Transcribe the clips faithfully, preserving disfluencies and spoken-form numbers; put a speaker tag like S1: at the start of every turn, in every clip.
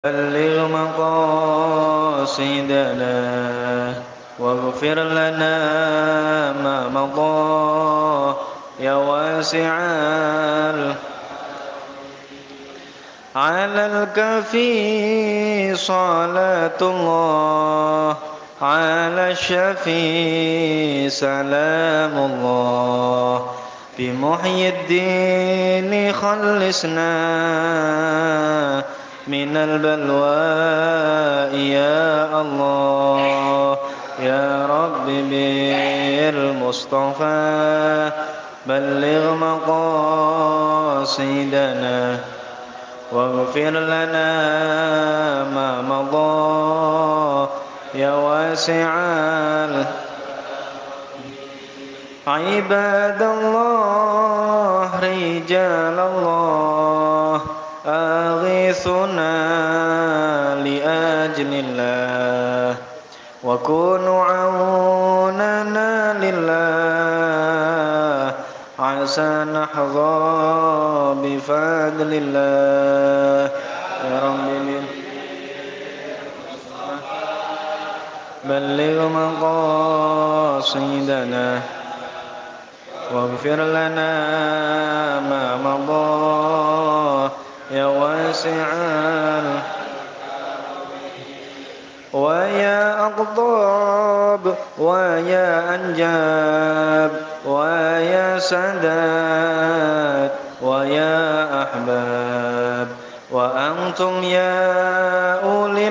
S1: بلغ مقاصدنا واغفر لنا ما مضى يا واسع على الكفي صلاة الله على الشفي سلام الله بمحيي الدين خلصنا من البلواء يا الله يا رب بالمصطفى بلغ مقاصدنا واغفر لنا ما مضى يا واسع عباد الله رجال الله أغيثنا لأجل الله وكونوا عوننا لله عسى نحظى بفضل الله يا رب بلغ مقاصدنا واغفر لنا ما مضى يا واسع ويا أقطاب ويا أنجاب ويا سادات ويا أحباب وأنتم يا أولي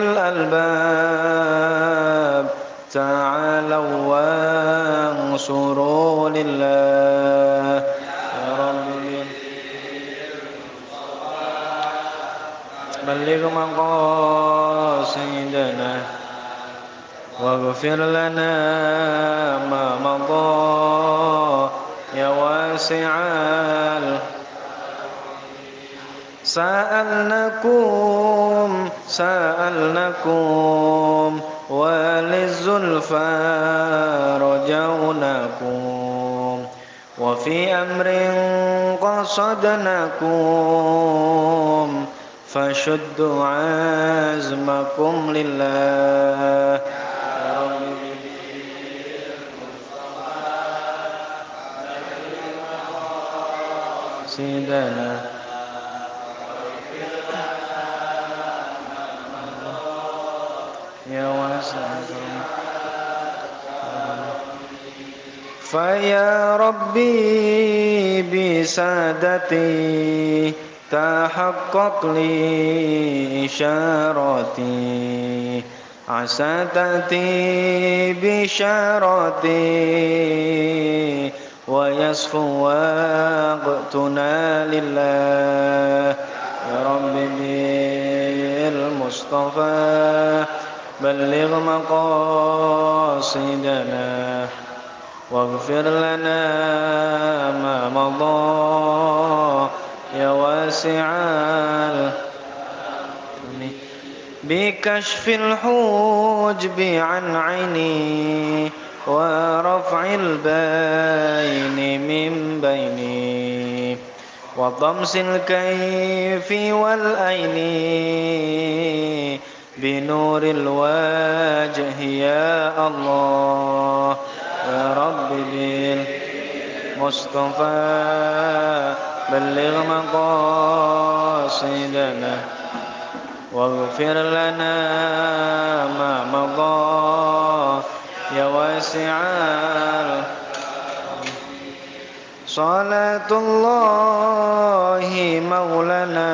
S1: الألباب تعالوا وانصروا لله يا رب بلغ مقاصدنا واغفر لنا ما مضى يا واسع سألناكم سألناكم وللزلفى رجوناكم وفي أمر قصدناكم فشدوا عزمكم لله سيدنا يا واسع فيا ربي بسادتي تحقق لي إشارتي عسى تأتي بشارتي ويصفو وقتنا لله يا رب بالمصطفى بلغ مقاصدنا واغفر لنا ما مضى يا واسع بكشف الحجب عن عيني ورفع البين من بيني وضمس الكيف والأين بنور الوجه يا الله يا رب بالمصطفى بلغ مقاصدنا واغفر لنا ما مضى يا واسع صلاة الله مولانا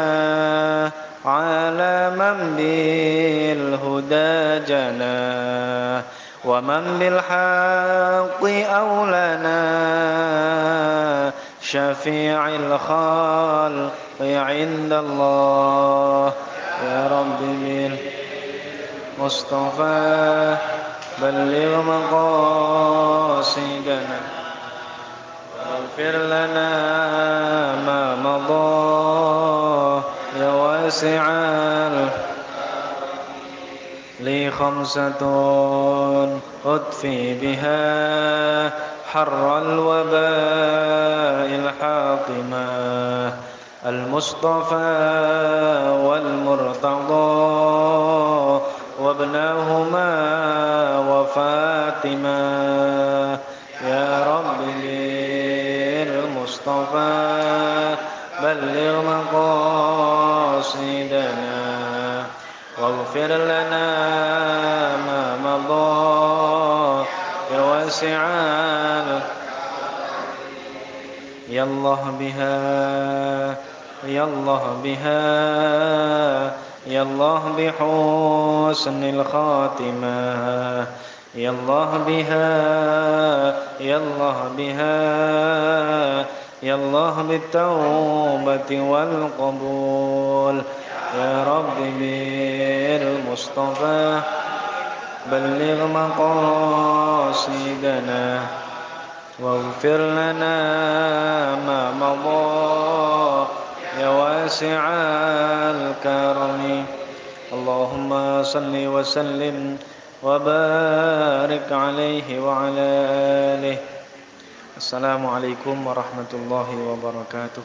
S1: على من بالهدى جنى ومن بالحق أولنا شفيع الخلق عند الله يا رب بالمصطفى بلغ مقاصدنا واغفر لنا ما مضى يا واسع لي خمسة أطفي بها حر الوباء الحاطمة المصطفى والمرتضى وابنهما وفاطمة يا رب بالمصطفى بلغ مقاصدنا واغفر لنا ما مضى يا واسع يا الله بها يا الله بها يا الله بحسن الخاتمة يا الله بها يا الله بها يا الله بالتوبة والقبول يا رب بالمصطفى بلغ مقاصدنا واغفر لنا ما مضى يا واسع الكرم اللهم صل وسلم وبارك عليه وعلى آله. Assalamualaikum warahmatullahi wabarakatuh.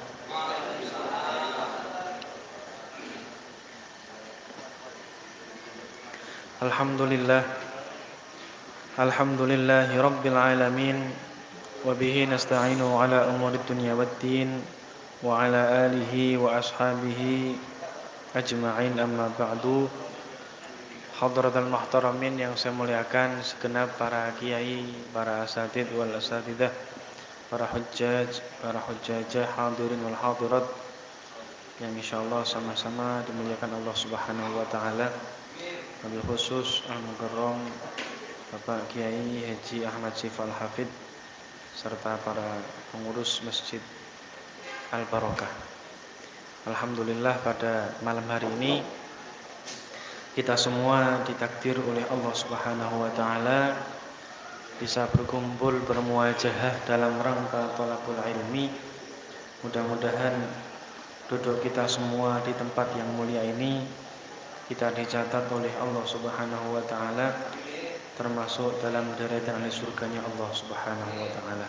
S1: Alhamdulillah Alhamdulillahi rabbil alamin wa bihi nasta'inu ala umurid dunya waddin wa ala alihi wa ashabihi ajma'in amma ba'du. Hadratul muhtaramin yang saya muliakan, segenap para kiai, para asatid wal asatidah, para hujjaj, para hujjajah, hadirin wal hadirat yang insyaallah sama-sama dimuliakan Allah Subhanahu wa taala. Wabil khusus Al-Mukarram Bapak Kiai Haji Ahmad Syifal Hafid serta para pengurus Masjid Al-Barokah. Alhamdulillah pada malam hari ini kita semua ditakdir oleh Allah Subhanahu wa taala bisa berkumpul bermuajahah dalam rangka thalabul ilmi. Mudah-mudahan duduk kita semua di tempat yang mulia ini kita dicatat oleh Allah Subhanahu wa taala termasuk dalam deretan ahli surganya Allah Subhanahu wa taala.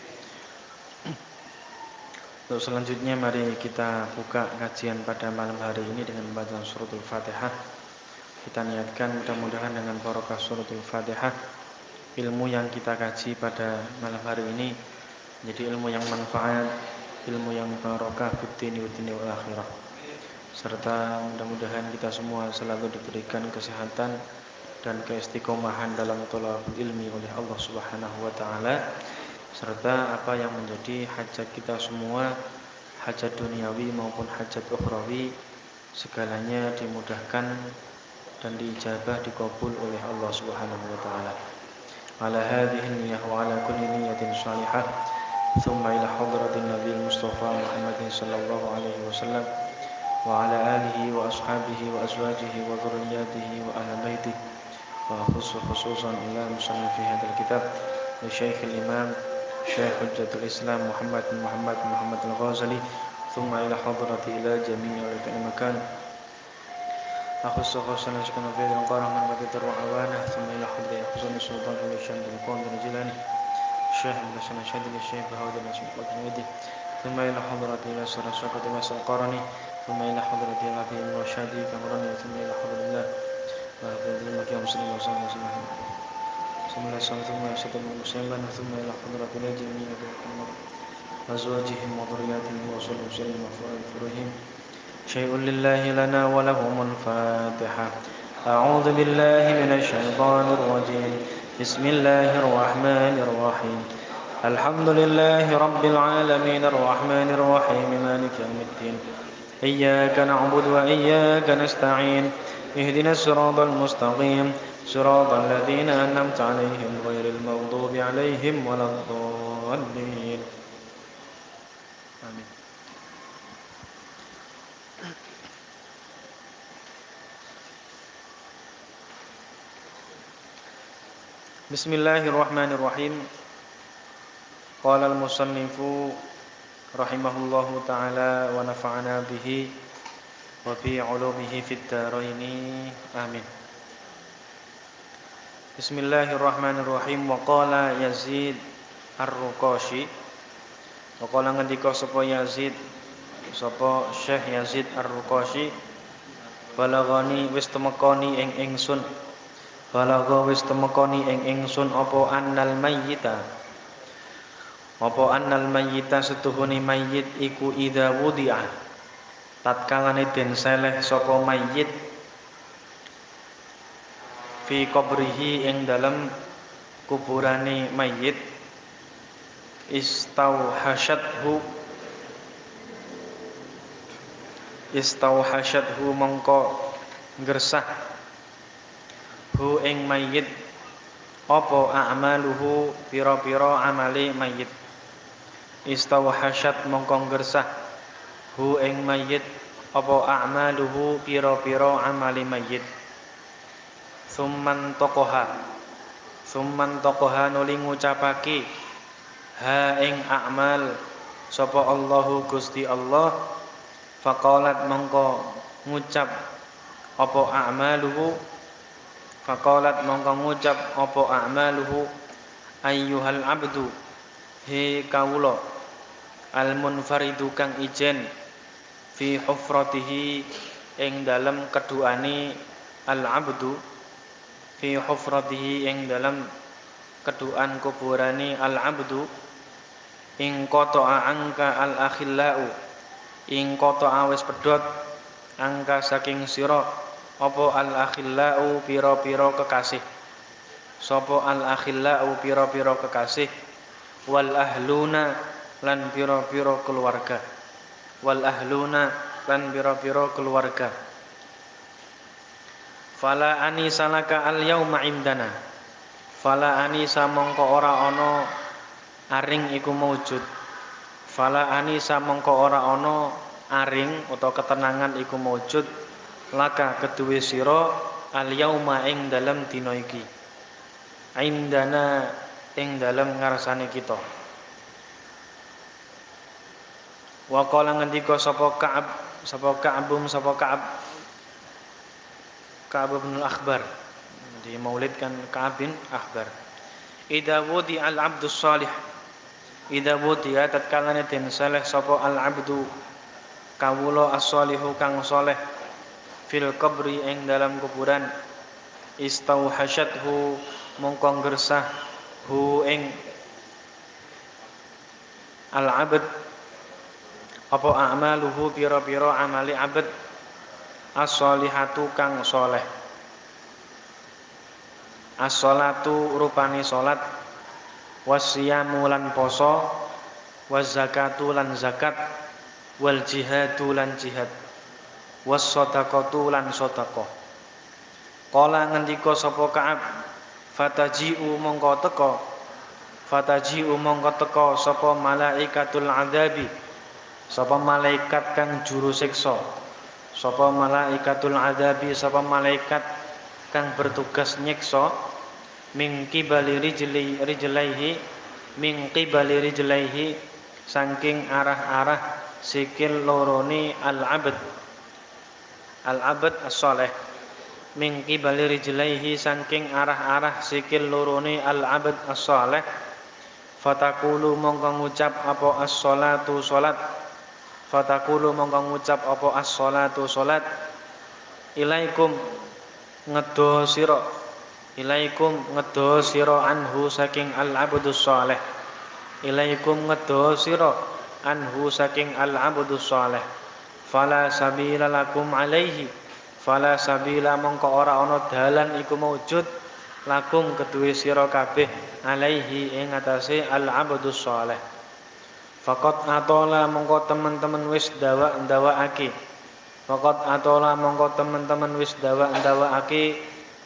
S1: Untuk selanjutnya mari kita buka kajian pada malam hari ini dengan bacaan suratul Fatihah. Kita niatkan mudah-mudahan dengan barokah suratul Fatihah ilmu yang kita kaji pada malam hari ini menjadi ilmu yang manfaat, ilmu yang barokah fid-dini wal akhirah. Serta mudah-mudahan kita semua selalu diberikan kesehatan dan keistiqomahan dalam thalabul ilmi oleh Allah Subhanahu wa taala, serta apa yang menjadi hajat kita semua, hajat duniawi maupun hajat ukhrawi, segalanya dimudahkan dan diijabah dikabul oleh Allah Subhanahu wa taala. Ala hadhihi niyyah wa ala kulli niyyatin shalihah. Tsumma ila hadratin Nabi Mustafa Muhammadin sallallahu alaihi wasallam wa ala alihi wa ashabihi wa azwajihi wa dhurriyyatihi wa ahli baitihi wa khususan ila musannifi hadzal kitab wa Syekh al-Imam Syekh Hujjatul Islam Muhammad bin Muhammad bin Muhammad al-Ghazali. Tsumma ila hadrati ila jami'i ulil makan أخص خصوصا أشكن في ذي القرى من بدر وعوانه ثم إلى حضر حسن السلطان والشام بالقوم بالجلاني الشيخ بن حسن الشهد للشيخ بهود النسب والجنودي ثم إلى حضرة إلى سر الشقة مسا القرني ثم إلى حضرة إلى في الرشادي كمرني ثم إلى حضر الله وحضر الله يا مسلم وسلم وسلم ثم إلى سنة ثم يشهد المسلم ثم إلى حضرة إلى جميع أزواجهم وذرياتهم وصلوا وسلم وفرهم شيء لله لنا ولهم الفاتحة. أعوذ بالله من الشيطان الرجيم. بسم الله الرحمن الرحيم. الحمد لله رب العالمين الرحمن الرحيم مالك يوم الدين. إياك نعبد وإياك نستعين. اهدنا الصراط المستقيم صراط الذين أنعمت عليهم غير المغضوب عليهم ولا الضالين. آمين. Bismillahirrahmanirrahim. Qala al-musannifu rahimahullahu ta'ala wa nafa'ana bihi wa bi 'ulumihi fid dharaini. Amin. Bismillahirrahmanirrahim. Wa qala Yazid Ar-Ruqashi. Wa qala ngendika sapa Yazid sapa Syekh Yazid Ar-Ruqashi, balagani wis temekani ing ingsun balaga wis temekani ing ingsun apa annal mayyita apa annal mayyita setuhune mayyit iku idza wudi'a tatkalane den seleh sapa mayyit fi qabrihi ing dalem kuburane mayyit istauhasyathu istauhasyathu mongko gersah hu ing mayyit apa a'maluhu pira-pira amale mayyit istauhasyat mongko gersah hu ing mayyit apa a'maluhu pira-pira amale mayyit summan tokoha summan tokoha nuli ngucapake ha ing a'mal sapa Allahu Gusti Allah faqalat mongko ngucap apa a'maluhu faqalat mongko ngucap apa a'maluhu ayyuhal abdu he kawula al munfaridu kang ijen fi hufratihi ing dalem keduane al abdu fi hufratihi ing dalem keduan kuburane al abdu ing qata'a angka al akhillau ing qata'a wis pedhot angka saking sira apa al akhillau pira-pira kekasih sapa al akhillau pira-pira kekasih wal ahluna lan pira-pira keluarga wal ahluna lan pira-pira keluarga fala anisalaka al yauma indana fala anisa mongko ora ana aring iku maujud fala anisa mongko ora ana aring utawa ketenangan iku maujud laka keduwe sira al yauma ing dalem dina iki indana ing dalem ngarsane kita wa qala ngendika sapa Ka'ab sapa Ka'abum sapa Ka'ab Ka'ab bin al-Akhbar di maulidkan Ka'ab bin Akhbar idza wudi al-'abdus salih idza wudi tatkalane den saleh sapa al-'abdu kawula as-salihu kang saleh fil qabri ing dalam kuburan istauhasyathu mongko gersah hu ing al-'abd apa a'maluhu pira-pira amali 'abd as-solihatu kang soleh as-solatu rupane salat wasyamu lan poso wazakatu lan zakat wal jihadu lan jihad was-shadaqatu lan sedekah kala ngendika sapa Ka'ab fataji'u mongko teka fataji'u mongko teka sapa malaikatul adzabi sapa malaikat kang juru siksa sapa malaikatul adzabi sapa malaikat kang bertugas nyiksa min qibali rijli rijlaihi min qibali rijlaihi saking arah-arah sikil lorone al-abd al-abd as-saleh min qibali rijlaihi saking arah-arah sikil lorone al-abd as-saleh fatakulu mongko ngucap apa as-salatu salat fatakulu mongko ngucap apa as-salatu salat ilaikum ngedo sira ilaikum ngedo sira anhu saking al-abdus saleh ilaikum ngedo sira anhu saking al-abdus saleh fala sabila lakum alaihi fala sabila mongko ora ana dalan iku maujud lakum kedue sira kabeh alaihi ing atase al-abdus saleh faqat atola mongko teman-teman wis dawa-ndawakake faqat atola mongko teman-teman wis dawa-ndawakake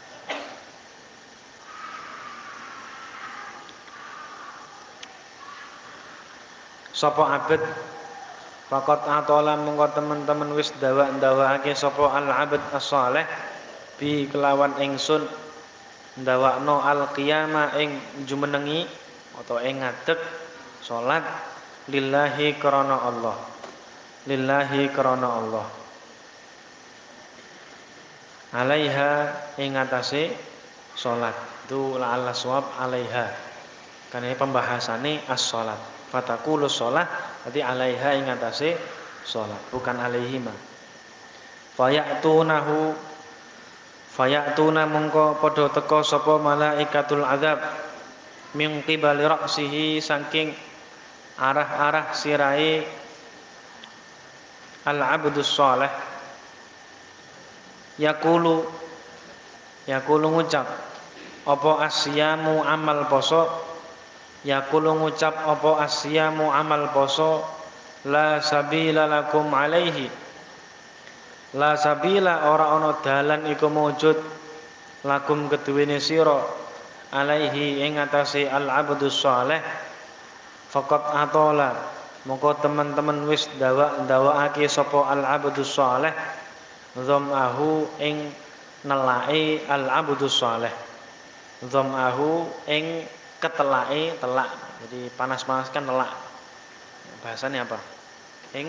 S1: sapa abad faqat atola mongko teman-teman wis dawa-ndawakake sapa al-abd as-saleh bi kelawan ingsun ndawakno al-qiyama ing jumenengi atau ing ngadeg salat lillahi karana Allah lillahi karana Allah alaiha ing atase salat itu la'alla suwab alaiha karena ini pembahasannya as-salat fatakulu shalah berarti alaiha ing atase sholat, bukan alaihima. Fayatunahu fayatuna mongko padha teka sapa malaikatul azab min qibali ra'sihi saking arah-arah sirahe al-abdus shalih. Yaqulu yaqulu ngucap apa asyamu amal poso, yaqulu ngucap apa asyamu amal poso, la sabila lakum alaihi, la sabila ora ana dalan iku mujud lakum keduwene sira alaihi ing atase al-abdus shalih. Faqat atola mongko teman-teman wis ndawa-ndawakake sapa al-abdus shalih dzamahu ing nelake al-abdus shalih, dzamahu ing ketelake telak. Jadi panas-panas kan telak. Bahasanya apa? Ing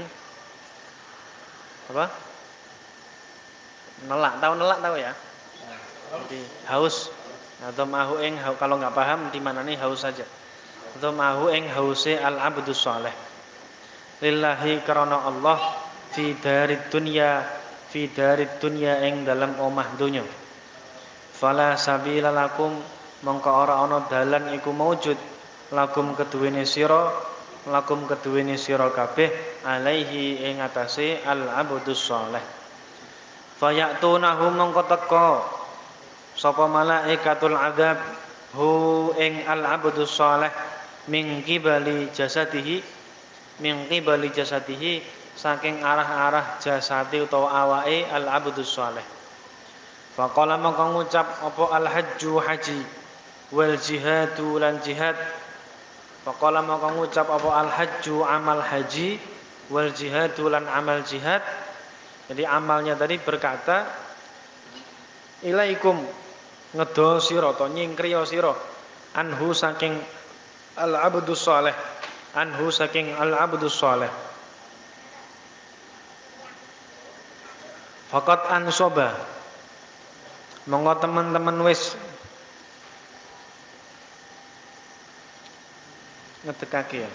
S1: apa? Nelak, tahu nelak tahu ya? Jadi haus. Nah, dzamahu ing kalau nggak paham di mana nih haus saja. Dzamahu ing hause al-abdus shalih. Lillahi karana Allah fi darid dunya, fi darid dunya ing dalam omah donya. Fala sabila lakum mongko ora ana dalan iku maujud lakum keduwene sira, lakum keduwene sira kabeh alaihi ing atase al-abdus shalih. Fayatunahu mongko teka sapa malaikatul azab hu ing al-abdus shalih min qibali jasadihi, min qibali jasadihi saking arah-arah jasati utawa awake al-abdus shalih. Faqala mongko ngucap apa al-hajju haji wal jihadu lan jihad. Faqala mongko ngucap apa al-hajju amal haji wal jihadu lan amal jihad. Jadi amalnya tadi berkata ilaikum ngedol sira to nyingkriya sira anhu saking al-abdus shalih, anhu saking al-abdus shalih. Faqat ansoba monggo teman-teman wis ngedekake ya.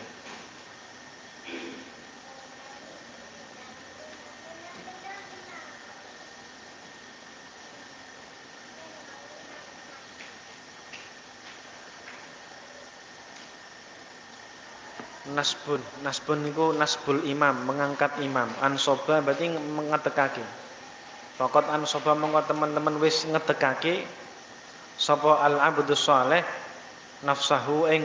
S1: Nasbun, nasbun niku nasbul imam, mengangkat imam. Ansoba berarti ngedekake. Faqat ansoba mongko teman-teman wis ngedekake sapa al-abdus shalih nafsahu ing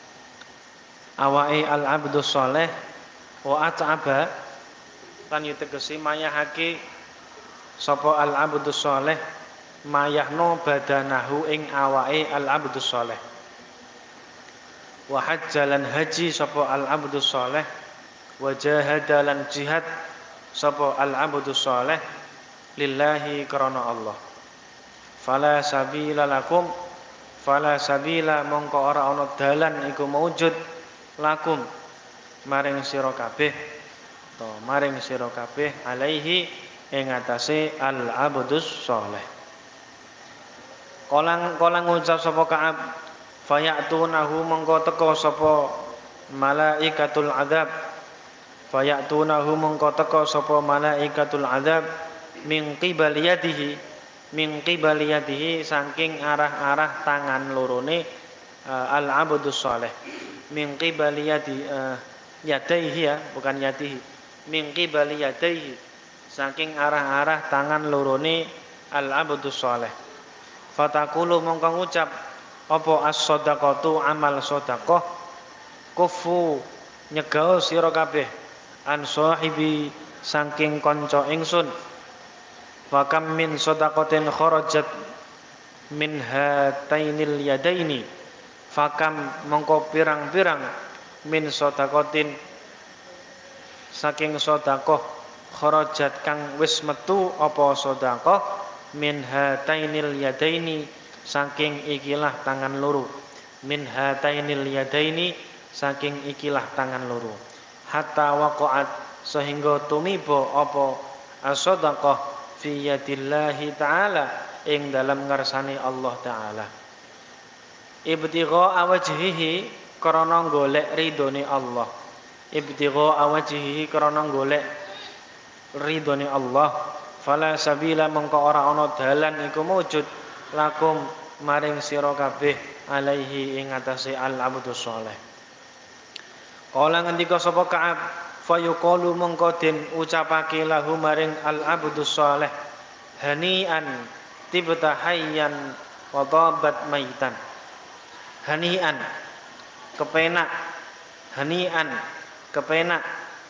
S1: awake al-abdus shalih wa at'aba lan yutegesi mayahake sapa al-abdus shalih mayahno badanahu ing awake al-abdus shalih. Wa hajjalan haji sapa al-abdus shalih wa jahadalan jihad sapa al-abdus shalih lillahi karana Allah. Fala sabila lakum, fala sabila mongko ora ana dalan iku maujud lakum maring sira kabeh to maring sira kabeh alaihi ing atase al-abdus shalih. Kolang kolang ngucap sapa Ka'ab fayatunahu mongko teka sapa malaikatul azab, fayatunahu mongko teka sapa malaikatul azab min qibali yadihi, min qibali yadihi saking arah-arah tangan lorone uh, al-abdus shalih, min qibali yadi uh, yadaihi ya bukan yadihi, min qibali yadaihi saking arah-arah tangan lorone al-abdus shalih. Fatakulu mongko ngucap apa as-shadaqatu amal sedekah kufu nyegao sira kabeh an sahibi saking kanca ingsun. Wa kam min shadaqatin kharajat min hatainil yadaini, fakam mongko pirang-pirang min shadaqatin saking sedekah kharajat kang wis metu apa sedekah min hatainil yadaini saking ikilah tangan loro, min hatainil yadaini saking ikilah tangan loro, hatta waqa'at sehingga tumiba apa as-shadaqah fi yadillahi ta'ala ing dalam ngarsane Allah taala. Ibtigha awajhihi krana golek ridhone Allah, ibtigha awajhihi krana golek ridhone Allah, fala sabila mengko ora ana dalan iku mujud lakum maring sira kabeh alaihi ing atase al abdus shalih. Kala ngendika sapa Ka'ab, fayuqalu mengko den ucapake lahu maring al abdus shalih, hanian tibta hayyan wa tabat maitan. Hanian kepenak, hanian kepenak,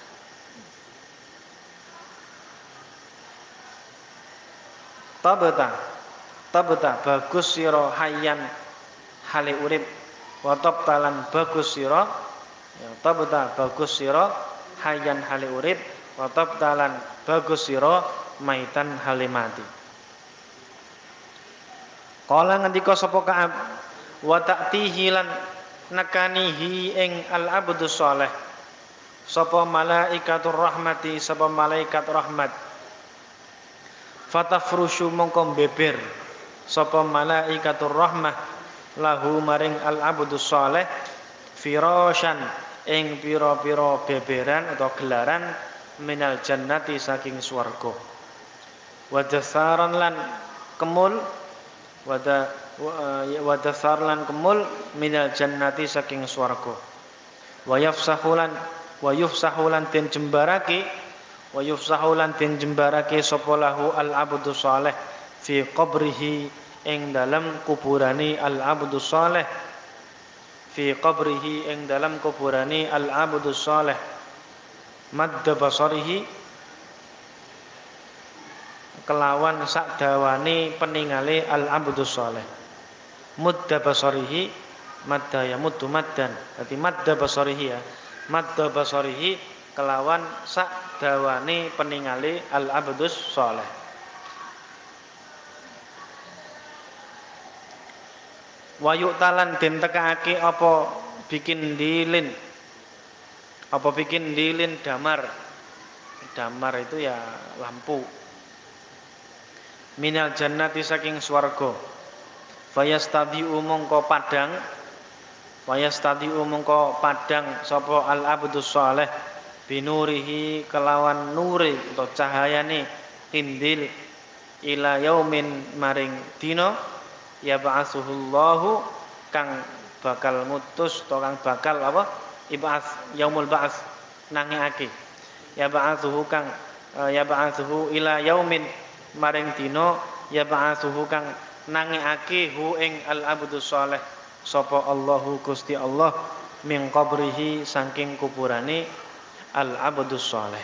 S1: tabata tabata bagus sira hayyan hale urip, wa tabtalan bagus sira ya tabata bagus sira hayyan hale urip, wa tabtalan bagus sira maitan hale mati. Kala ngendika sapa Ka'ab, wa ta'tihi lan nakanihi ing al abdus shalih sapa malaikatur rahmati sapa malaikat rahmat, fatafrushu mongko beber sapa malaikatur rahmah lahu maring al abdus shalih firasyan ing pira-pira beberan atau gelaran minal jannati saking swarga, wadasaran lan kemul wada wadasar lan kemul minal jannati saking swarga, wa yafsahulan wa yufsahulan den jembarake wa yufsahulan den jembarake sapa lahu al abdus shalih fi qabrihi ing dalam kuburane al abdus shalih fi qabrihi ing dalam kuburane al abdus shalih madda basarihi kelawan sak dawane peningale al abdus shalih, mudda basarihi madda ya muddu maddan, berarti madda basarihi ya madda basarihi kelawan sak dawane peningale al abdus shalih. Wa yu'talan den tekake apa bikin dilin apa bikin dilin damar, damar itu ya lampu, minal jannati saking swarga, fayastadiu mongko padang fayastadiu mongko padang sapa al abdus shalih binurihi kelawan nuri atau cahayane indil ila yaumin maring dina yab'atsuhullahu kang bakal ngutus to kang bakal apa ib'ats yaumul ba'ts nangeake, yab'atsuhu kang yab'atsuhu ila yaumin maring dina yab'atsuhu kang nangeake hu ing al abdus shalih sapa Allahu Gusti Allah min qabrihi saking kuburane al abdus shalih.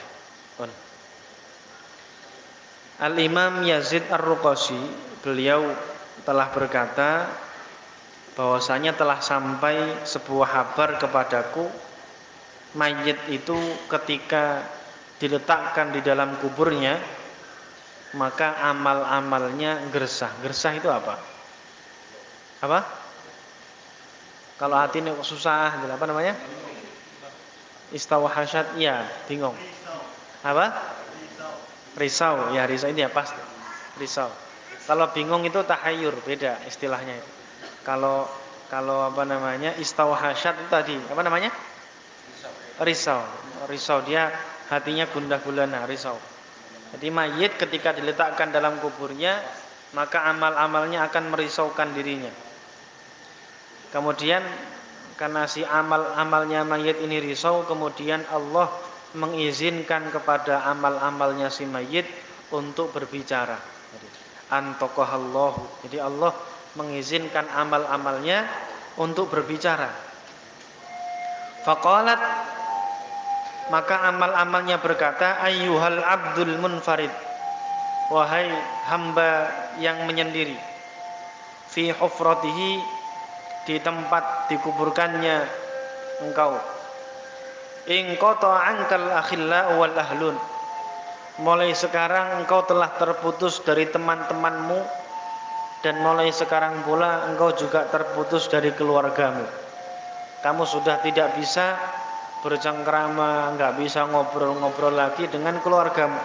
S1: Al Imam Yazid Ar-Ruqasi beliau telah berkata bahwasanya telah sampai sebuah kabar kepadaku, mayit itu ketika diletakkan di dalam kuburnya maka amal-amalnya gersah. Gersah itu apa? Apa? Kalau hati ini susah, apa namanya? Istawahasat, ya bingung. Apa? Risau, ya risau ini ya pas. Risau. Kalau bingung itu tahayyur, beda istilahnya itu. Kalau kalau apa namanya istawahasat itu tadi apa namanya? Risau. Risau dia hatinya gundah gulana, risau. Jadi mayit ketika diletakkan dalam kuburnya maka amal-amalnya akan merisaukan dirinya. Kemudian karena si amal-amalnya mayit ini risau, kemudian Allah mengizinkan kepada amal-amalnya si mayit untuk berbicara. Antaqahallahu. Jadi Allah mengizinkan amal-amalnya untuk berbicara. Faqalat, maka amal-amalnya berkata, ayyuhal abdul munfarid, wahai hamba yang menyendiri, fi hufratihi, di tempat dikuburkannya engkau, in qata ankal akhilla wal ahlun, mulai sekarang engkau telah terputus dari teman-temanmu, dan mulai sekarang pula engkau juga terputus dari keluargamu. Kamu sudah tidak bisa bercengkrama, enggak bisa ngobrol-ngobrol lagi dengan keluargamu.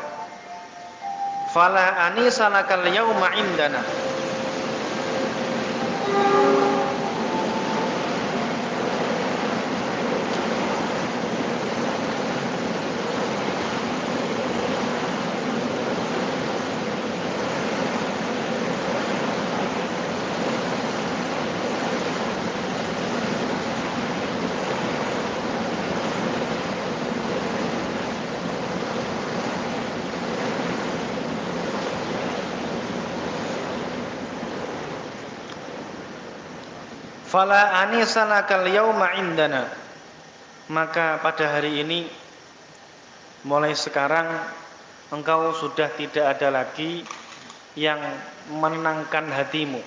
S1: Fala anisa lakal yauma indana. Fala anisalakal yauma indana. Maka pada hari ini, mulai sekarang engkau sudah tidak ada lagi yang menenangkan hatimu.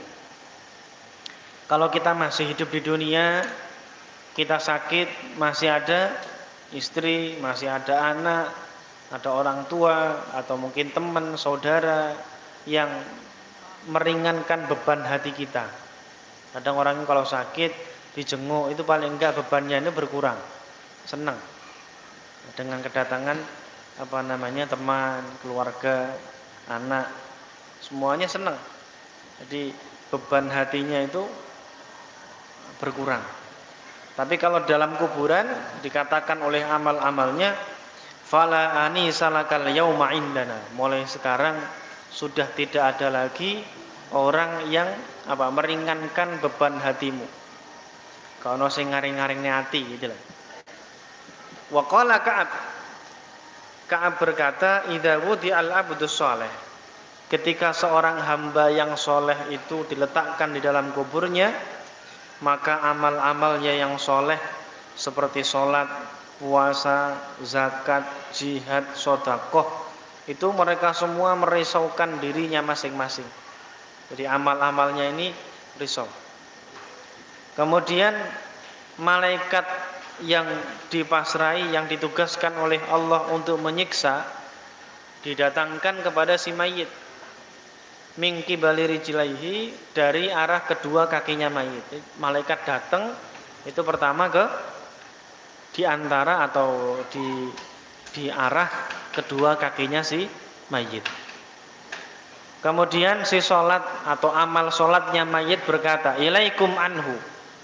S1: Kalau kita masih hidup di dunia, kita sakit, masih ada istri, masih ada anak, ada orang tua, atau mungkin teman, saudara yang meringankan beban hati kita. Kadang orang kalau sakit dijenguk, itu paling enggak bebannya itu berkurang, senang dengan kedatangan apa namanya teman, keluarga, anak, semuanya senang. Jadi beban hatinya itu berkurang. Tapi kalau dalam kuburan dikatakan oleh amal-amalnya, fala anisalakal yauma indana. Mulai sekarang sudah tidak ada lagi orang yang apa meringankan beban hatimu. Kalau sing ngaring-ngaringne ati gitu lah. Wa qala Ka'ab. Ka'ab berkata, idza wudi'al abdus shalih. Ketika seorang hamba yang soleh itu diletakkan di dalam kuburnya, maka amal-amalnya yang soleh seperti sholat, puasa, zakat, jihad, sodakoh, itu mereka semua merisaukan dirinya masing-masing. Jadi amal-amalnya ini risau. Kemudian malaikat yang dipasrai, yang ditugaskan oleh Allah untuk menyiksa, didatangkan kepada si mayit. Min qibali rijlaihi, dari arah kedua kakinya mayit. Malaikat datang itu pertama ke di antara atau di di arah kedua kakinya si mayit. Kemudian si sholat atau amal sholatnya mayit berkata, ilaikum anhu,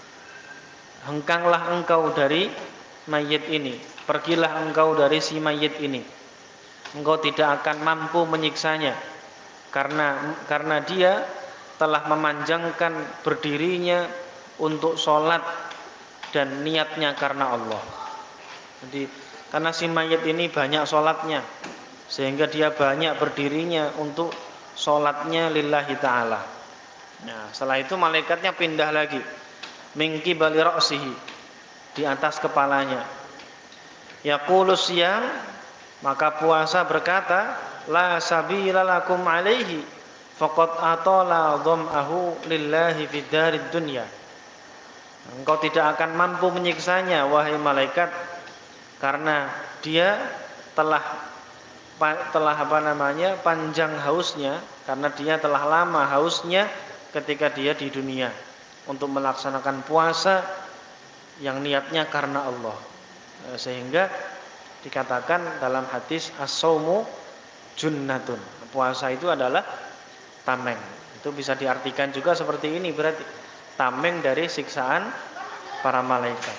S1: hengkanglah engkau dari mayit ini, pergilah engkau dari si mayit ini, engkau tidak akan mampu menyiksanya. Karena karena dia telah memanjangkan berdirinya untuk sholat dan niatnya karena Allah. Jadi karena si mayit ini banyak sholatnya, sehingga dia banyak berdirinya untuk sholatnya lillahi ta'ala. Nah, setelah itu malaikatnya pindah lagi, min qibali ra'sihi, di atas kepalanya. Yaqulu siyam, maka puasa berkata, la sabila lakum alaihi faqad atala dham'ahu lillahi fid darid dunya. Engkau tidak akan mampu menyiksanya wahai malaikat, karena dia telah telah apa namanya panjang hausnya, karena dia telah lama hausnya ketika dia di dunia untuk melaksanakan puasa yang niatnya karena Allah. Sehingga dikatakan dalam hadis as-saumu junnatun, puasa itu adalah tameng. Itu bisa diartikan juga seperti ini, berarti tameng dari siksaan para malaikat.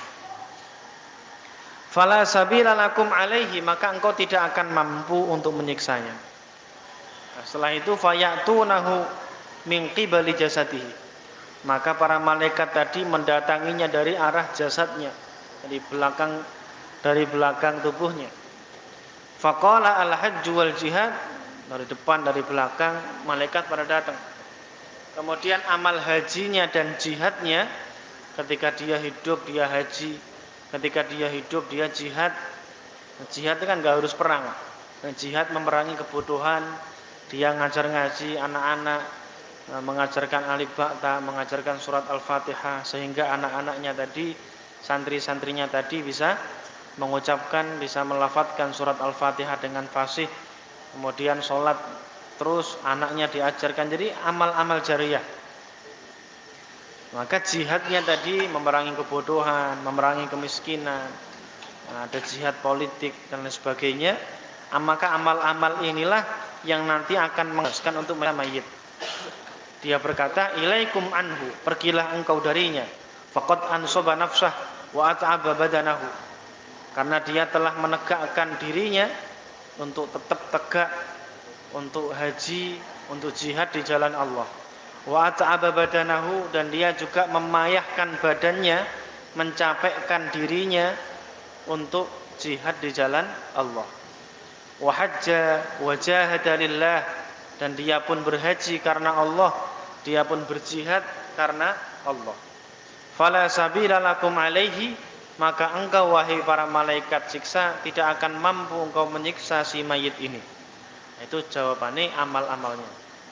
S1: Fala sabila lakum alaihi, maka engkau tidak akan mampu untuk menyiksanya. Nah, setelah itu fayatunahu min qibali jasadihi, maka para malaikat tadi mendatanginya dari arah jasadnya, dari belakang dari belakang tubuhnya. Faqala al-hajju wal jihad, dari depan dari belakang malaikat pada datang. Kemudian amal hajinya dan jihadnya, ketika dia hidup dia haji, ketika dia hidup dia jihad. Jihad itu kan gak harus perang. Jihad memerangi kebutuhan, dia ngajar ngaji anak-anak, mengajarkan alif ba ta, mengajarkan surat Al-Fatihah, sehingga anak-anaknya tadi, santri-santrinya tadi bisa mengucapkan, bisa melafadzkan surat Al-Fatihah dengan fasih. Kemudian sholat, terus anaknya diajarkan. Jadi amal-amal jariyah. Maka jihadnya tadi memerangi kebodohan, memerangi kemiskinan, ada jihad politik dan lain sebagainya. Maka amal-amal inilah yang nanti akan menghasilkan untuk mayit. Dia berkata, ilaikum anhu, pergilah engkau darinya, faqad ansaba nafsah wa at'aba badanahu, karena dia telah menegakkan dirinya untuk tetap tegak, untuk haji, untuk jihad di jalan Allah. Wa at'aba badanahu, dan dia juga memayahkan badannya, mencapekkan dirinya untuk jihad di jalan Allah. Wa hajja wa jahada lillah, dan dia pun berhaji karena Allah, dia pun berjihad karena Allah. Fala sabila lakum alaihi, maka engkau wahai para malaikat siksa tidak akan mampu engkau menyiksa si mayit ini. Itu jawabannya amal-amalnya.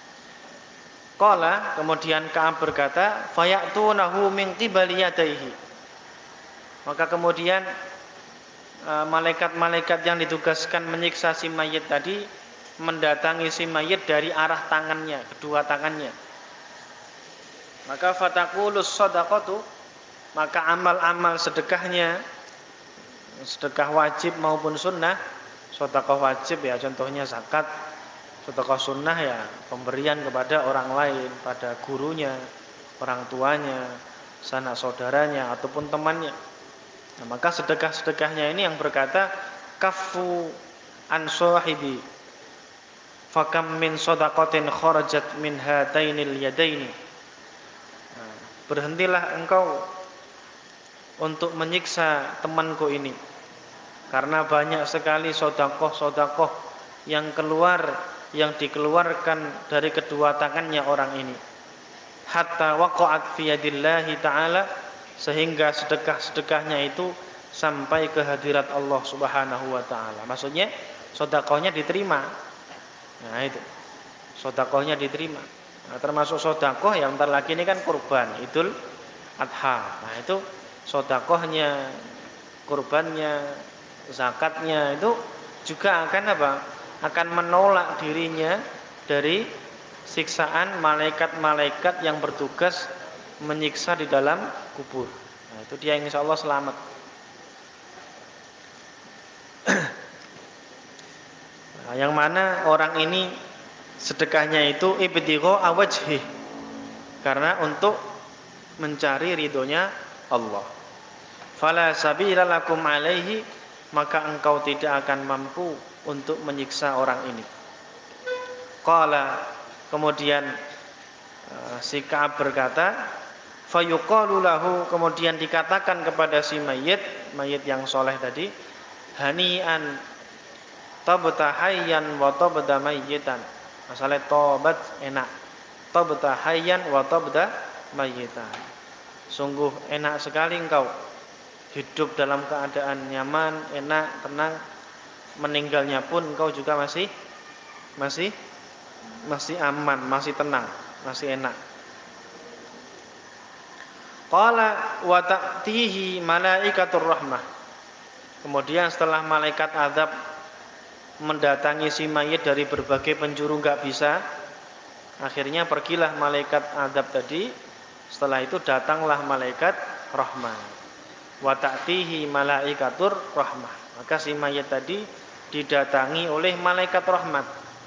S1: Qala, kemudian Ka'ab berkata, fayatunahu min qibali yadayhi. Maka kemudian malaikat-malaikat yang ditugaskan menyiksa si mayit tadi mendatangi si mayit dari arah tangannya, kedua tangannya. Maka fataqulus shadaqatu, maka amal-amal sedekahnya, sedekah wajib maupun sunnah. Sedekah wajib ya contohnya zakat, sedekah sunnah ya pemberian kepada orang lain, pada gurunya, orang tuanya, sanak saudaranya ataupun temannya. Nah, maka sedekah-sedekahnya ini yang berkata kaffu an sahibi fakam min shadaqatin kharajat min hatainil yadaini. Nah, berhentilah engkau untuk menyiksa temanku ini, karena banyak sekali sodakoh-sodakoh yang keluar, yang dikeluarkan dari kedua tangannya orang ini. Hatta waqa'at fi yadillahi ta'ala, sehingga sedekah-sedekahnya itu sampai ke hadirat Allah Subhanahu wa ta'ala. Maksudnya sodakohnya diterima. Nah itu, sodakohnya diterima. Nah, termasuk sodakoh yang bentar lagi ini kan kurban Idul Adha. Nah itu sodakohnya, kurbannya, zakatnya itu juga akan apa? Akan menolak dirinya dari siksaan malaikat-malaikat yang bertugas menyiksa di dalam kubur. Nah, itu dia insya Allah selamat. Nah, yang mana orang ini sedekahnya itu ibtigha awajhi, karena untuk mencari ridhonya Allah. Fala sabila lakum alaihi, maka engkau tidak akan mampu untuk menyiksa orang ini. Qala, kemudian uh, si Ka'ab berkata, fayuqalu lahu, kemudian dikatakan kepada si mayit, mayit yang soleh tadi, hani'an tabta hayyan wa tabda mayyitan. Masalah tobat enak, tabta hayyan wa tabda mayyitan. Sungguh enak sekali engkau hidup dalam keadaan nyaman, enak, tenang. Meninggalnya pun engkau juga masih masih masih aman, masih tenang, masih enak. Qala wa ta'tihi malaikatur rahmah. Kemudian setelah malaikat azab mendatangi si mayit dari berbagai penjuru enggak bisa, akhirnya pergilah malaikat azab tadi. Setelah itu datanglah malaikat rahmah. Wa ta'tihi malaikatur rahmah. Maka si mayit tadi didatangi oleh malaikat rahmat.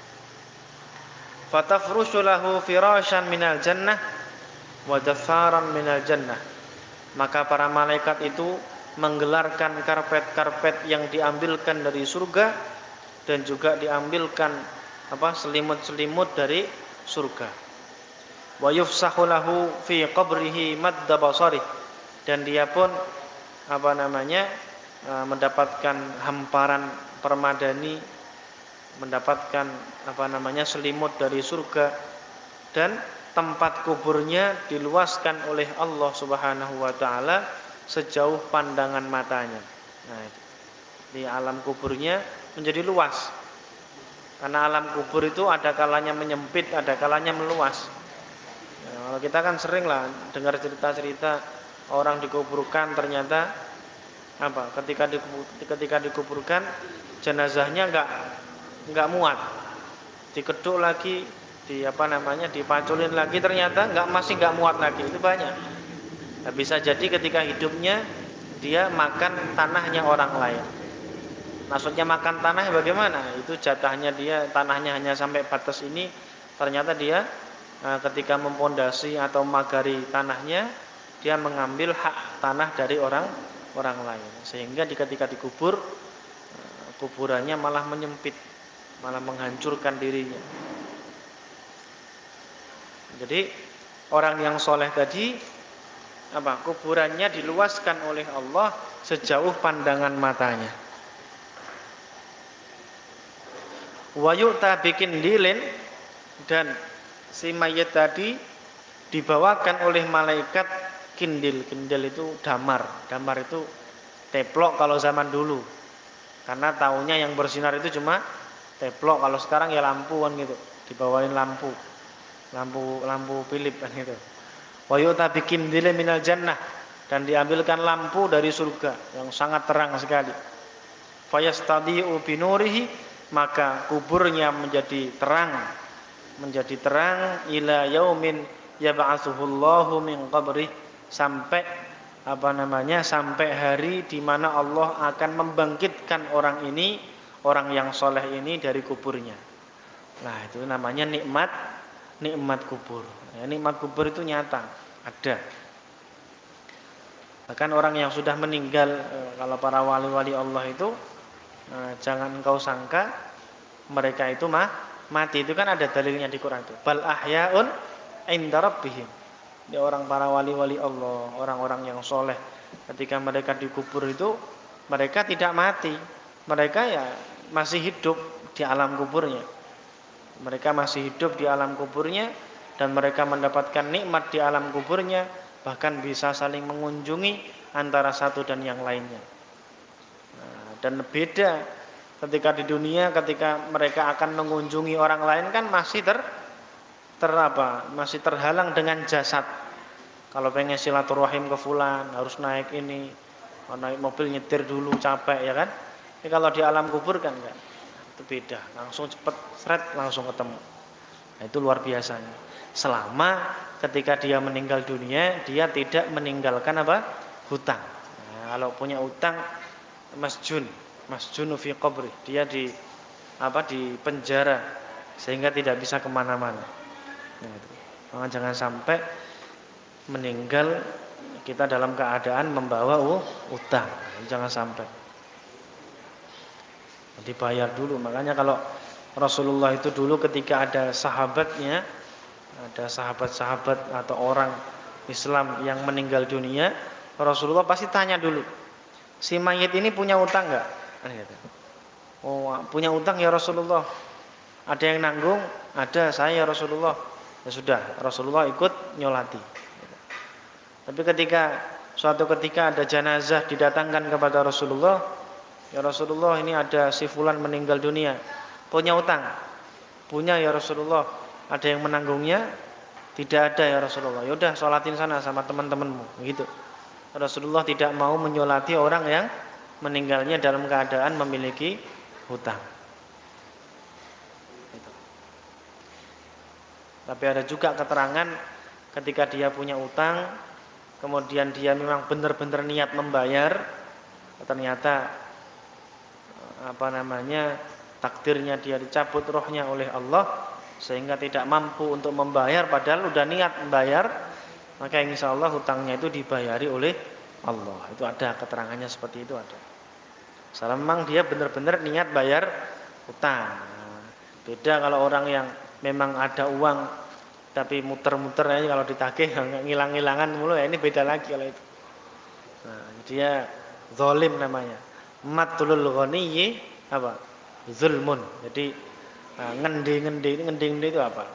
S1: Fatafrushu lahu firasyan minal jannah wa dafaran minal jannah. Maka para malaikat itu menggelarkan karpet-karpet yang diambilkan dari surga dan juga diambilkan apa selimut-selimut dari surga. Wa yufsahu lahu fi qabrihi madda basarih, dan dia pun apa namanya mendapatkan hamparan permadani, mendapatkan apa namanya selimut dari surga, dan tempat kuburnya diluaskan oleh Allah Subhanahu wa taala sejauh pandangan matanya. Nah, itu. Di alam kuburnya menjadi luas. Karena alam kubur itu ada kalanya menyempit, ada kalanya meluas. Nah, kalau kita kan sering lah dengar cerita-cerita orang dikuburkan ternyata apa? Ketika dikubur, ketika dikuburkan jenazahnya enggak enggak muat. Dikeduk lagi, di apa namanya? dipanculin lagi, ternyata enggak masih enggak muat lagi. Itu banyak. Nah, bisa jadi ketika hidupnya dia makan tanahnya orang lain. Maksudnya makan tanah bagaimana? Itu jatahnya dia, tanahnya hanya sampai batas ini. Ternyata dia ketika mempondasi atau magari tanahnya, dia mengambil hak tanah dari orang orang lain, sehingga ketika dikubur kuburannya malah menyempit, malah menghancurkan dirinya. Jadi orang yang soleh tadi apa? Kuburannya diluaskan oleh Allah sejauh pandangan matanya. Wa yu'ta bikin dilin, dan si mayit tadi dibawakan oleh malaikat kindil. Kindil itu damar. Damar itu teplok kalau zaman dulu. Karena taunya yang bersinar itu cuma teplok. Kalau sekarang ya lampu kan gitu. Dibawain lampu. Lampu lampu Philip kan gitu. Wa yu'ta bi kindilin minal jannah, dan diambilkan lampu dari surga yang sangat terang sekali. Fayastadi'u binurihi, maka kuburnya menjadi terang, menjadi terang ila yaumin yab'atsuhullahu min qabri, sampai apa namanya sampai hari di mana Allah akan membangkitkan orang ini, orang yang soleh ini dari kuburnya. Nah, itu namanya nikmat nikmat kubur. Ya, nikmat kubur itu nyata, ada. Bahkan orang yang sudah meninggal, kalau para wali-wali Allah itu, nah, jangan engkau sangka mereka itu mah mati. Itu kan ada dalilnya di Quran itu. Bal ahyaun inda rabbihim. Dia orang para wali-wali Allah, orang-orang yang soleh, ketika mereka dikubur itu mereka tidak mati. Mereka ya masih hidup di alam kuburnya. Mereka masih hidup di alam kuburnya, dan mereka mendapatkan nikmat di alam kuburnya, bahkan bisa saling mengunjungi antara satu dan yang lainnya. Nah, dan beda ketika di dunia, ketika mereka akan mengunjungi orang lain kan masih ter, ter apa, masih terhalang dengan jasad. Kalau pengen silaturahim ke fulan harus naik ini, naik mobil nyetir dulu capek ya kan. Tapi kalau di alam kubur kan enggak. Itu beda, langsung cepet seret langsung ketemu. Nah, itu luar biasanya. Selama ketika dia meninggal dunia, dia tidak meninggalkan apa? Hutang. Nah, kalau punya hutang, masjun, masjunu fi qabri, dia di apa? Di penjara sehingga tidak bisa kemana-mana. Nah, itu. Maka jangan sampai meninggal kita dalam keadaan membawa hutang. Jangan sampai. Dibayar dulu. Makanya kalau Rasulullah itu dulu ketika ada sahabatnya, ada sahabat-sahabat atau orang Islam yang meninggal dunia, Rasulullah pasti tanya dulu, si mayit ini punya utang enggak? Oh, punya utang ya Rasulullah. Ada yang nanggung? Ada, saya ya Rasulullah. Ya sudah, Rasulullah ikut nyolati. Tapi ketika suatu ketika ada jenazah didatangkan kepada Rasulullah, ya Rasulullah, ini ada si fulan meninggal dunia, punya utang? Punya ya Rasulullah. Ada yang menanggungnya? Tidak ada ya Rasulullah. Ya udah, sholatin sana sama teman-temanmu, gitu. Rasulullah tidak mau menyolati orang yang meninggalnya dalam keadaan memiliki hutang. Gitu. Tapi ada juga keterangan ketika dia punya utang, kemudian dia memang benar-benar niat membayar, ternyata apa namanya takdirnya dia dicabut rohnya oleh Allah sehingga tidak mampu untuk membayar, padahal udah niat membayar, maka insya Allah hutangnya itu dibayari oleh Allah. Itu ada keterangannya seperti itu, ada. Salah memang dia benar-benar niat bayar hutang. Beda kalau orang yang memang ada uang tapi muter-muter aja, kalau ditagih ngilang-ngilangan mulu, ya ini beda lagi kalau itu. Nah, dia zalim namanya. Matulul ghaniyyi apa? Zulmun. Jadi ngendi-ngendi, ngendi-ngendi itu apa?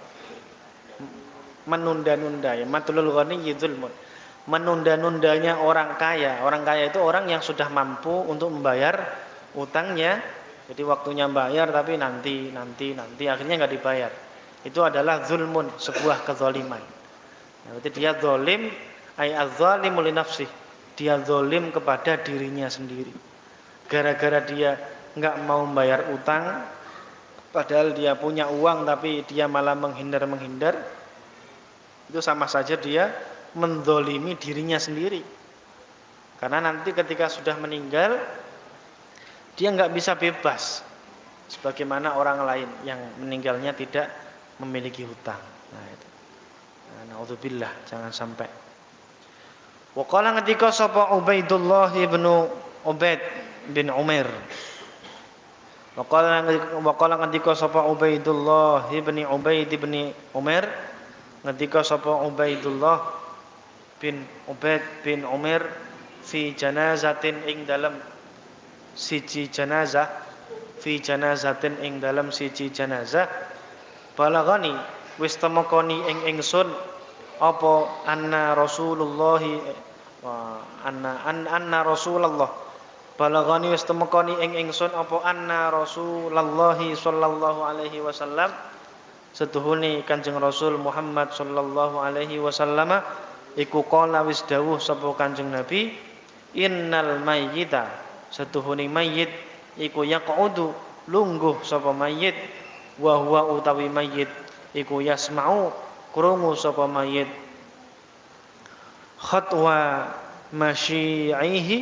S1: Menunda-nunda. Ya, matulul ghaniyyi zulmun. Menunda-nundanya orang kaya. Orang kaya itu orang yang sudah mampu untuk membayar utangnya. Jadi waktunya bayar tapi nanti, nanti, nanti akhirnya enggak dibayar. Itu adalah zulmun, sebuah kezaliman. Nah, berarti dia zalim, ay az-zalimu li nafsihi. Dia zalim kepada dirinya sendiri. Gara-gara dia enggak mau membayar utang, padahal dia punya uang tapi dia malah menghindar-menghindar, itu sama saja dia menzalimi dirinya sendiri. Karena nanti ketika sudah meninggal, dia enggak bisa bebas sebagaimana orang lain yang meninggalnya tidak memiliki hutang. Nah, itu. Nah, naudzubillah, jangan sampai. Wa qala ketika sapa Ubaidullah ibn Ubaid bin Umair. Waqala waqala ketika sapa Ubaidullah bin Ubaid bin Umair, ketika sapa Ubaidullah bin Ubaid bin Umair fi janazatin ing dalam siji janazah, fi janazatin ing dalam siji janazah, balagani wis temokoni ing ingsun apa anna Rasulullah wa anna an, anna Rasulullah balagani wis temekani ing ingsun apa anna Rasulullah sallallahu alaihi wasallam setuhune Kanjeng Rasul Muhammad sallallahu alaihi wasallam iku qala wis dawuh sapa Kanjeng Nabi innal mayyita setuhune mayit iku yaqudu lungguh sapa mayit wa huwa utawi mayit iku yasma'u krungu sapa mayit khatwa masyi'ihi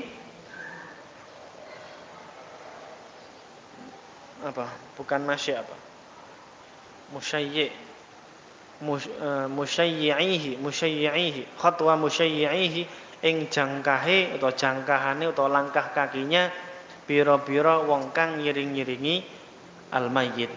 S1: apa bukan masyi apa musyayyi mus, uh, musyayyi'ihi musyayyi'ihi khatwa musyayyi'ihi ing jangkahe atau jangkahane atau langkah kakinya bira-bira wong kang ngiring-ngiringi al mayyit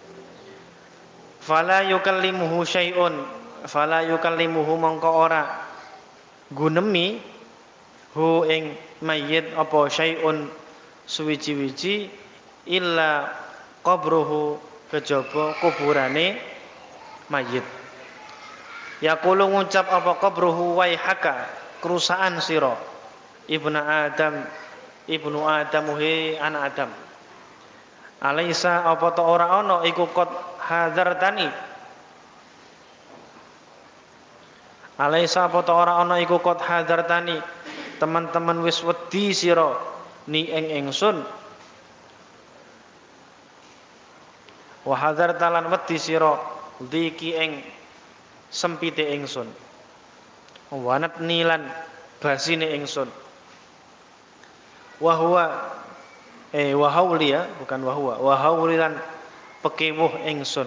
S1: fala yukallimuhu syai'un fala yukallimuhu mongko ora gunemi hu ing mayit apa syai'un suwiji-wiji illa qabruhu kejaba kuburane mayit yaqulu ngucap apa qabruhu waihaka kerusaan sira ibnu adam ibnu adam he anak adam alaisa apa ta ora ana iku qad hadzartani alaisa apa ta ora ana iku qad hadzartani teman-teman wis wedi sira ni ing ingsun wa hadzartalan wedi sira dziki ing sempite ingsun wanat nilan basine ingsun wa huwa eh wa hauli ya bukan wa huwa wa haulilan pekewuh ingsun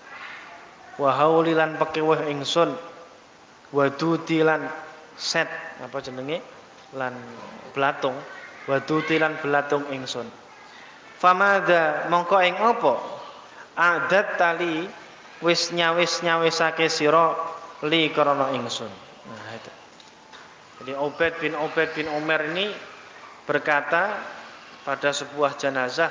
S1: wa haulilan pekewuh ingsun wa dutilan set apa jenenge lan blatung wa dutilan blatung ingsun famada mongko ing apa adat tali wis nyawis nyawisake sira li krana ingsun. Nah itu. Jadi Ubaid bin Ubaid bin Umar ini berkata pada sebuah jenazah,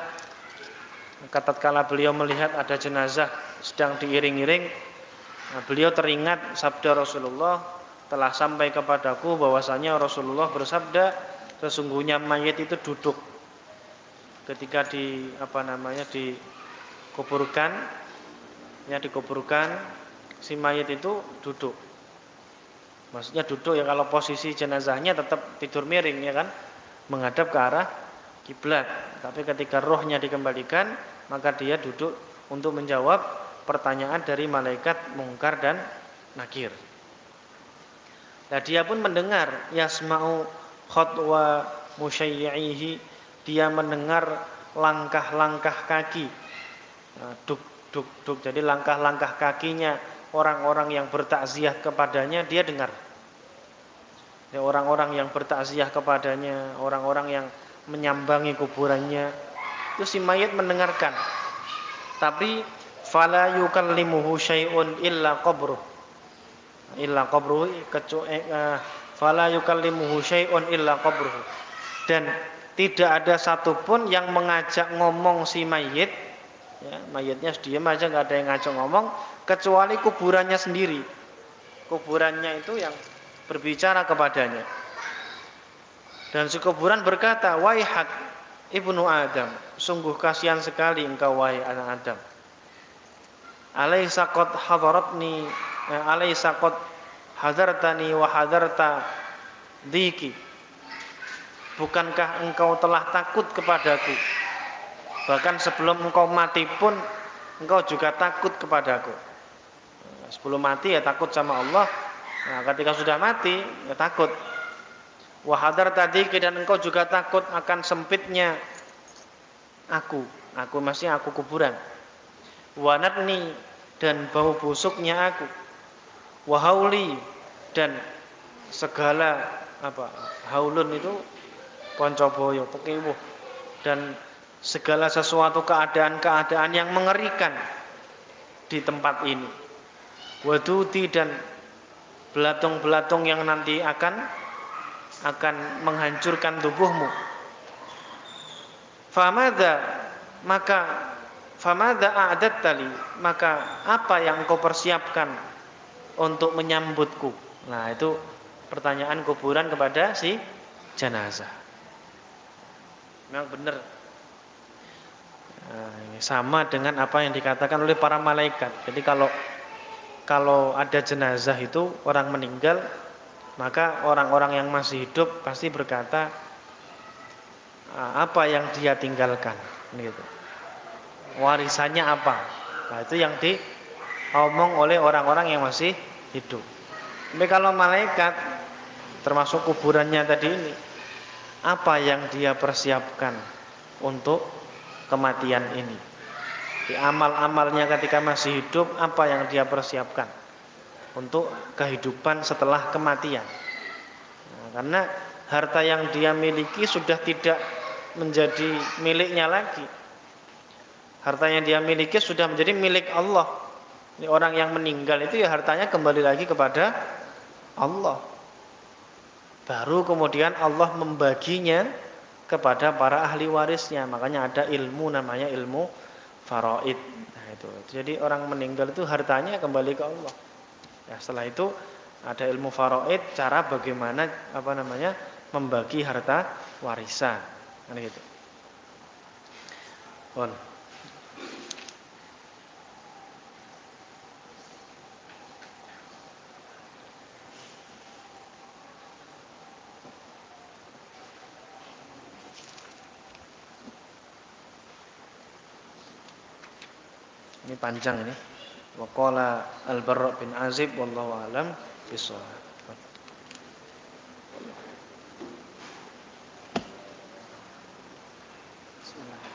S1: tatkala beliau melihat ada jenazah sedang diiring-iring, nah, beliau teringat sabda Rasulullah telah sampai kepadaku bahwasanya Rasulullah bersabda sesungguhnya mayit itu duduk ketika di apa namanya dikuburkan, ya dikuburkan si mayit itu duduk. Maksudnya duduk ya kalau posisi jenazahnya tetap tidur miring ya kan, menghadap ke arah kiblat. Tapi ketika rohnya dikembalikan, maka dia duduk untuk menjawab pertanyaan dari malaikat Mungkar dan Nakir. Nah, dia pun mendengar yasma'u khatwa musyayyihi, dia mendengar langkah-langkah kaki. Nah, duk duk duk jadi langkah-langkah kakinya orang-orang yang bertakziah kepadanya dia dengar. Ya, orang-orang yang bertakziah kepadanya, orang-orang yang menyambangi kuburannya, itu si mayit mendengarkan. Tapi fala yukallimuhu syai'un illa qabruh. Illa qabruh kecuali eh, fala yukallimuhu syai'un illa qabruh. Dan tidak ada satupun yang mengajak ngomong si mayit, ya, mayitnya diam aja nggak ada yang ngajak ngomong kecuali kuburannya sendiri. Kuburannya itu yang berbicara kepadanya. Dan si kuburan berkata, "Waihak ibnu Adam, sungguh kasihan sekali engkau wahai anak Adam. Alaisa qad hadaratni, alaisa qad hadartani wa hadarta dziki. Bukankah engkau telah takut kepadaku? Bahkan sebelum engkau mati pun engkau juga takut kepadaku." Sebelum mati ya takut sama Allah. Nah, ketika sudah mati ya takut. Wa hadarta dziki, dan engkau juga takut akan sempitnya aku. Aku maksudnya aku kuburan. Wanatni, dan bau busuknya aku. Wahauli, dan segala apa haulun itu poncoboyo, pekewuh, dan segala sesuatu keadaan-keadaan yang mengerikan di tempat ini. Waduti, dan belatung-belatung yang nanti akan akan menghancurkan tubuhmu. Famada, maka famada a'dattali, maka apa yang engkau persiapkan untuk menyambutku. Nah, itu pertanyaan kuburan kepada si jenazah. Memang benar. Nah, ini sama dengan apa yang dikatakan oleh para malaikat. Jadi kalau kalau ada jenazah itu orang meninggal, maka orang-orang yang masih hidup pasti berkata apa yang dia tinggalkan, gitu. Warisannya apa? Nah, itu yang diomong oleh orang-orang yang masih hidup. Tapi kalau malaikat, termasuk kuburannya tadi ini, apa yang dia persiapkan untuk kematian ini? Di amal-amalnya ketika masih hidup, apa yang dia persiapkan untuk kehidupan setelah kematian? Nah, karena harta yang dia miliki sudah tidak menjadi miliknya lagi. Harta yang dia miliki sudah menjadi milik Allah. Ini orang yang meninggal itu ya hartanya kembali lagi kepada Allah. Baru kemudian Allah membaginya kepada para ahli warisnya. Makanya ada ilmu namanya ilmu faraid. Nah, itu. Jadi orang meninggal itu hartanya kembali ke Allah. Ya, setelah itu ada ilmu faraid, cara bagaimana apa namanya membagi harta warisan. Kan gitu. Bon. Ini panjang ini. Wa qala Al-Barra bin Azib wallahu alam bishawab. Bismillah.